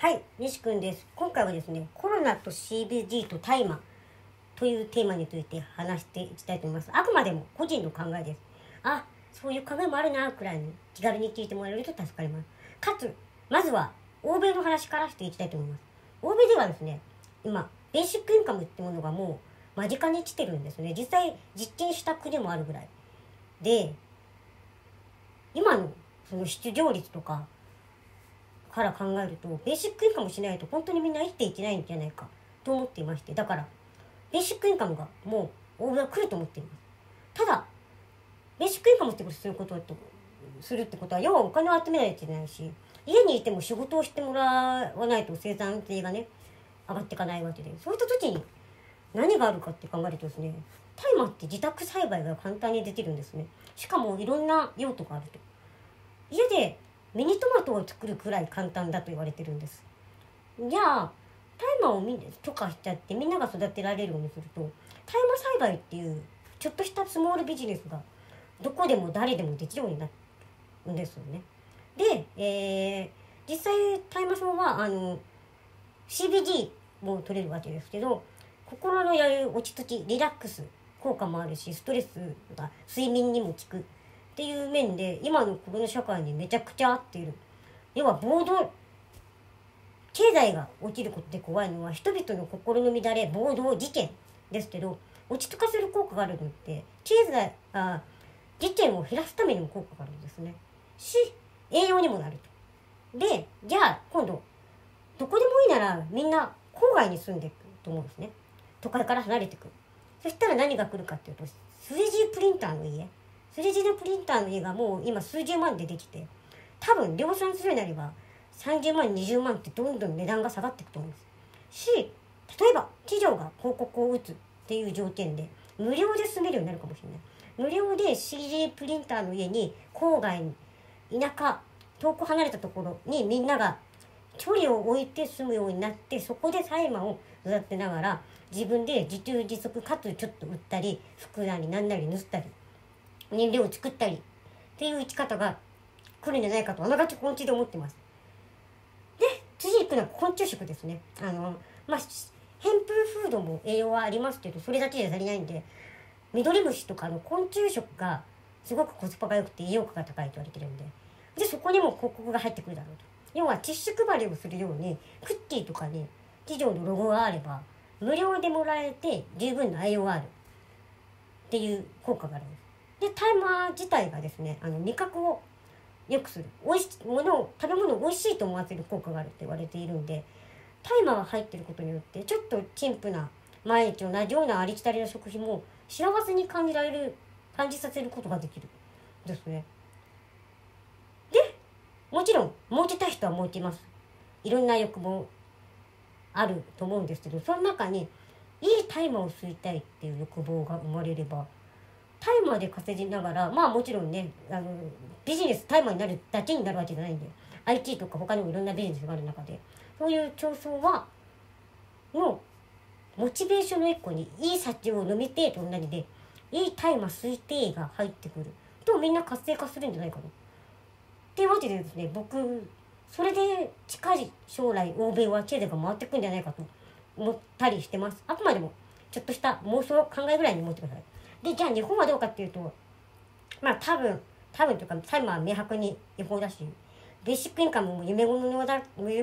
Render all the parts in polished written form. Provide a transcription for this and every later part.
はい、西くんです。今回はですね、コロナと CBD と大麻というテーマについて話していきたいと思います。あくまでも個人の考えです。あ、そういう考えもあるなくらいに気軽に聞いてもらえると助かります。かつ、まずは欧米の話からしていきたいと思います。欧米ではですね、今、ベーシックインカムってものがもう間近に来てるんですね。実際実験した国もあるぐらい。で、今のその失業率とか、から考えるとベーシックインカムしないと本当にみんな生きていけないんじゃないかと思っていまして、だからベーシックインカムがもう欧米は来ると思っています。ただベーシックインカムってことするってことは要はお金を集めないといけないし、家にいても仕事をしてもらわないと生産性がね上がっていかないわけで、そういった時に何があるかって考えるとですね、大麻って自宅栽培が簡単にできるんですね。しかもいろんな用途があると。家でミニトマトを作るくらい簡単だと言われてるんです。じゃあ大麻を許可しちゃってみんなが育てられるようにすると、大麻栽培っていうちょっとしたスモールビジネスがどこでも誰でもできるようになるんですよね。で、実際大麻草はCBD も取れるわけですけど、心の落ち着きリラックス効果もあるし、ストレスが睡眠にも効くっていう面で今のこの社会にめちゃくちゃ合っている。要は経済が起きることで怖いのは人々の心の乱れ、暴動、事件ですけど、落ち着かせる効果があるのって事件を減らすためにも効果があるんですね。栄養にもなると。で、じゃあ今度どこでもいいならみんな郊外に住んでいくと思うんですね。都会から離れていく。そしたら何が来るかっていうと、3D プリンターの家。3D プリンターの家がもう今数十万でできて、多分量産するようになれば30万20万ってどんどん値段が下がっていくと思うんですし、例えば企業が広告を打つっていう条件で無料で住めるようになるかもしれない。無料で 3D プリンターの家に郊外に田舎遠く離れたところにみんなが距離を置いて住むようになって、そこで大麻を育てながら自分で自給自足かつちょっと売ったり服なりなんなり盗ったり燃料を作ったりっていう生き方が来るんじゃないかとあながち本気で思ってます。で、次に行くのは昆虫食ですね。ヘンプフードも栄養はありますけど、それだけじゃ足りないんで、ミドリムシとかの昆虫食がすごくコスパが良くて栄養価が高いと言われてるんで、そこにも広告が入ってくるだろうと。要はティッシュ配りをするようにクッキーとかに企業のロゴがあれば無料でもらえて十分な栄養があるっていう効果があるんです。で、大麻自体がですね、味覚を良くする、食べ物を美味しいと思わせる効果があるって言われているんで、大麻が入ってることによってちょっと陳腐な毎日同じようなありきたりな食品も幸せに感じさせることができるですね。で、もちろん儲けたい人は儲けます。いろんな欲望あると思うんですけど、その中にいい大麻を吸いたいっていう欲望が生まれれば、大麻で稼ぎながら、もちろんね、ビジネス大麻になるだけになるわけじゃないんで、 IT とか他にもいろんなビジネスがある中で、そういう競争のモチベーションの一個にいい酒を飲みてえと同じで、いい大麻吸いてえが入ってくるとみんな活性化するんじゃないかなっていうわけでですね、僕それで近い将来欧米は経済が回ってくんじゃないかと思ったりしてます。あくまでもちょっとした妄想考えぐらいに思ってください。で、じゃあ日本はどうかっていうと、多分というか大麻は明白に違法だし、ベーシックインカムも夢物語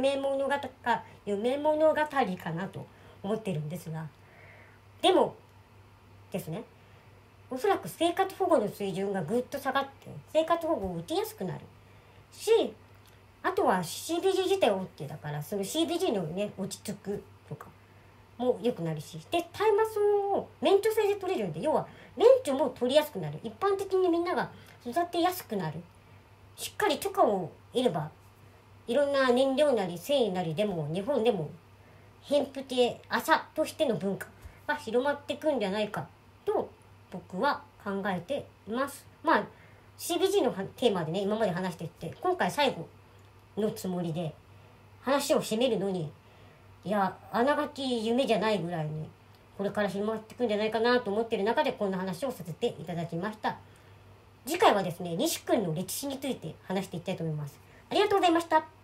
かなと思ってるんですが、でもですね、おそらく生活保護の水準がぐっと下がって生活保護を受けやすくなるし、あとは CBD 自体 OK だから、その CBD のね落ち着くとかも良くなるし、で大麻草を免許制で取れるんで、要は免許も取りやすくなる、一般的にみんなが育てやすくなる、しっかり許可を得ればいろんな燃料なり繊維なりでも日本でもヘンプ系麻としての文化が広まっていくんじゃないかと僕は考えています。CBG のテーマでね今まで話してきて、今回最後のつもりで話を締めるのに、いやあながち夢じゃないぐらいにこれから広まっていくんじゃないかなと思っている中でこんな話をさせていただきました。次回はですね、西君の歴史について話していきたいと思います。ありがとうございました。